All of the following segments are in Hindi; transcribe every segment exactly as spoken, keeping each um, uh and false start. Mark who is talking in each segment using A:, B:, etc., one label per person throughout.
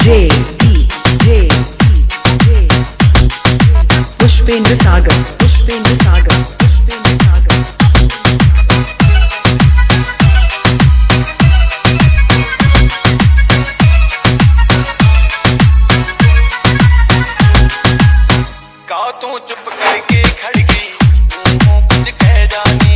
A: डीजे डीजे पुष्पेंद्र सागर पुष्पेंद्र सागर पुष्पेंद्र सागर
B: का तू चुप करके खड़ गई मुंह कुछ कह जानी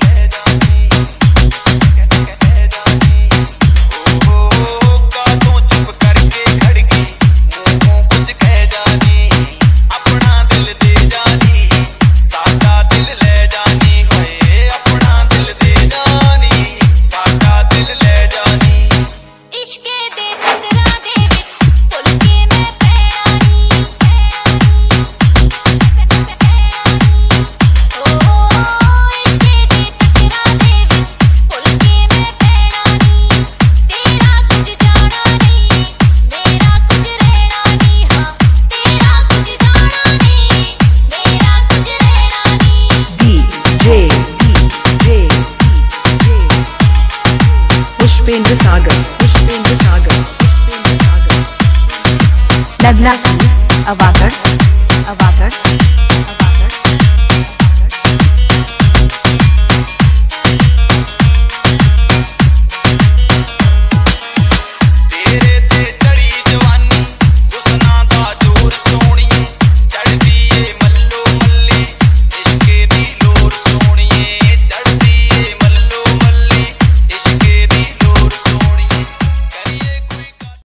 A: पुष्पेंद्र सागर पुष्पेंद्र सागर पुष्पेंद्र सागर
C: नगला अवागढ़ अवागढ़